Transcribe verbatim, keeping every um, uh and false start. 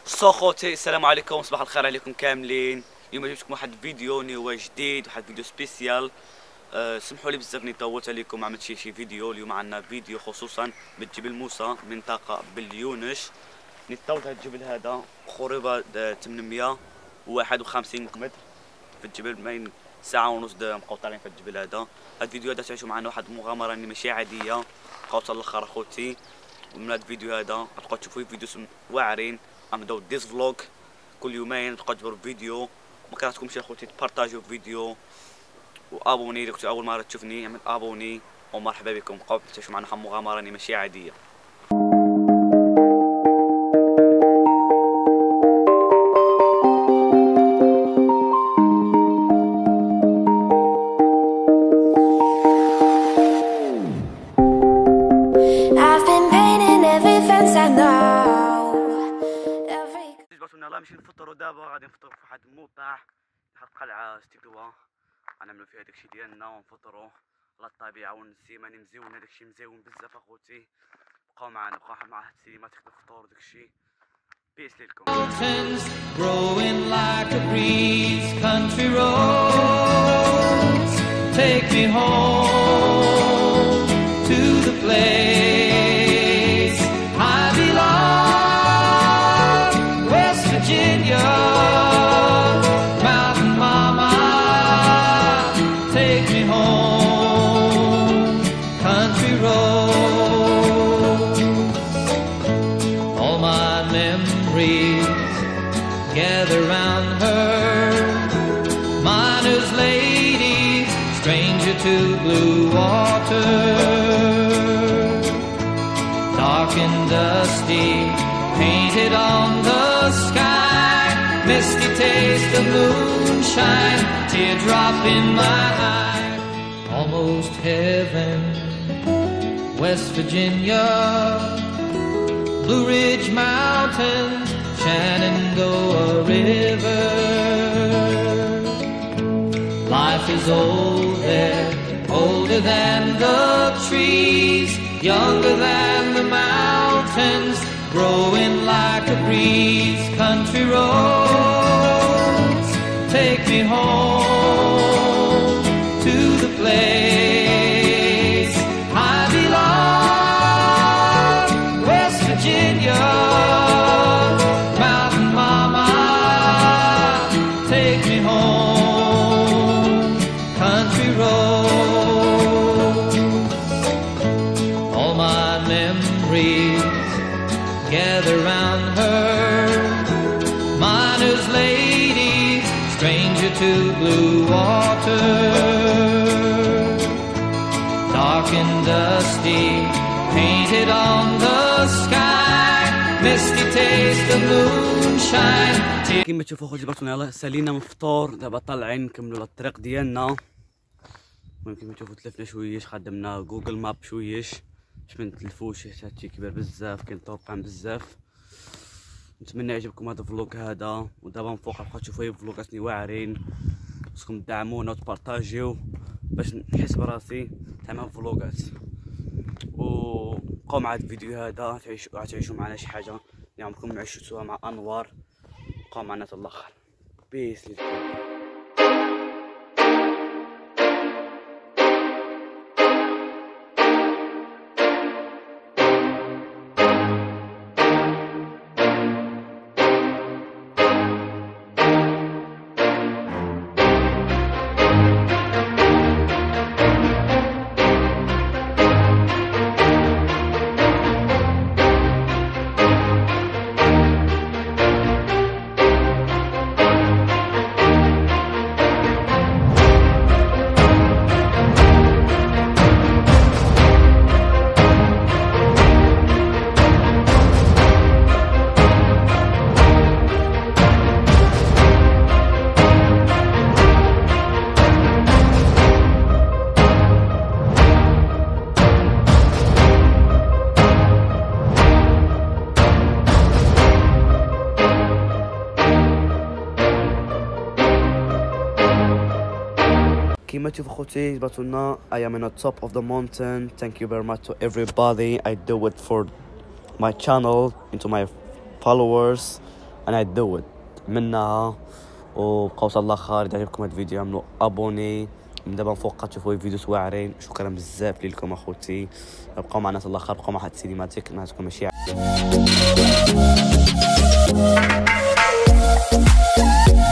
سو خوتي السلام عليكم، صباح الخير عليكم كاملين. اليوم جبت لكم واحد الفيديو نيو جديد، واحد الفيديو سبيسيال. أه سمحوا لي بزاف اني طولت عليكم، عملت شي شي فيديو. اليوم عندنا فيديو خصوصا بالجبل موسى، منطقه باليونش. نطولت هاد الجبل هذا قريبه ثمانمية وواحد وخمسين متر في الجبل، بين ساعه ونص نبقاو طالعين في الجبل هذا. هاد الفيديو هذا تعيشوا معنا واحد المغامره اللي ماشي عاديه، بقاو حتى الاخر اخوتي. ومن هاد الفيديو هذا غتبقاو تشوفوا فيديوز واعرين. غنبداو ديس فلوغ كل يومين، تبقاو تجبروا فيديو. ما كرهتكمش اخوتي تبارطاجيو فيديو وابوني اذا كنتو اول مره تشوفني، اعمل ابوني ومرحبا بكم. بقاو تعيشوا معنا واحد المغامره اللي ماشي عاديه. ماشي نفطروا دابا، غادي نفطروا في واحد الموطع، واحد القلعه ستيكلوها، غنعملوا فيها داكشي ديالنا ونفطروا على الطبيعه والنسيمه. يعني مزيون داكشي، مزيون بزاف اخوتي. بقاو معنا، بقاو مع السينما تاع الفطور وداكشي. بيس ليكم. growing like a breeze, country roads take me home to the place I belong, West Virginia, mountain mama, take me home, country roads. All my memories gather round her, miner's lady, stranger to blue water, dark and dusty, painted on the sky, misty taste of moonshine, teardrop in my eye. Almost heaven, West Virginia, Blue Ridge Mountains, Shenandoah River. Life is old there, older than the trees, younger than the mountains, growing like a breeze. Country roads take me home to the place I belong, West Virginia, mountain mama, take me home, country roads. All my memories gather round her, miner's lady, stranger to blue water, dark and dusty, painted on the sky, misty taste of moonshine. كيما تشوفوا خوتي جبرتونا، يلاه سالينا من الفطور، دابا طالعين نكملوا الطريق ديالنا. المهم كيما تشوفوا تلفنا شويش، خدمنا جوجل ماب شويش باش ما نتلفوش، هادشي كبير بزاف، كاين طرقان بزاف. نتمنى يعجبكم هذا الفلوق هذا. ودابا من فوق بقاو تشوفوا فلوقات واعرين، خصكم تدعمونا وتبارطاجيو باش نحس براسي تعمل فلوقات. وبقاو مع هذا الفيديو هذا، تعيشوا تعيشوا معنا شي حاجه اللي عمركم عشتوها مع انوار. بقاو معنا حتى الاخر. بيس ليكم. كيما تشوفوا خوتي جبتولنا I am on the top of the mountain. Thank you very much to everybody. I do it for my channel, into my followers. انا عدود منها. وبقاو حتى الاخر اذا عجبكم هذا الفيديو اعملوا ابوني. من دابا فوق تشوفوا فيديو واعرين. شكرا بزاف لكم اخوتي، بقاو معنا حتى الاخر، بقاو مع واحد السينماتيك ما تكون ماشي